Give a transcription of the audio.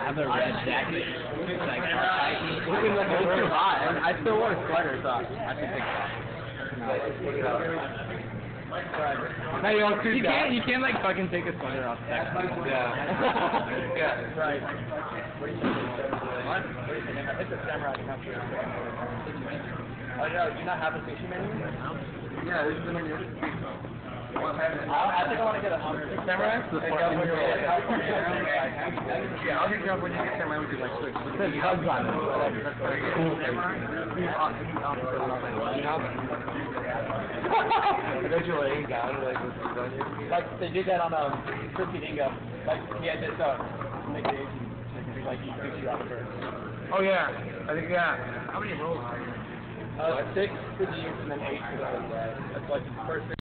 have a red jacket. It's like, Looking like it's too hot, and I still wore a sweater, so I should take it off. No, you can't like fucking take a sweater off. Yeah. Yeah. Right. What do you think? What? It's a samurai country. Oh yeah, do you not have a sushi menu? Yeah, this is the menu. I think I want to get a samurai. Yeah, I'll get you up when you get samurai. We do like switch. It says hugs on it. That's very cool. Eventually, laying down like they did that on Crispy Dingo. Like he had this make the Asian like eat sushi off first. Oh yeah, I think yeah. How many rolls are you? 6 for these and then 8 for those. That's like the first.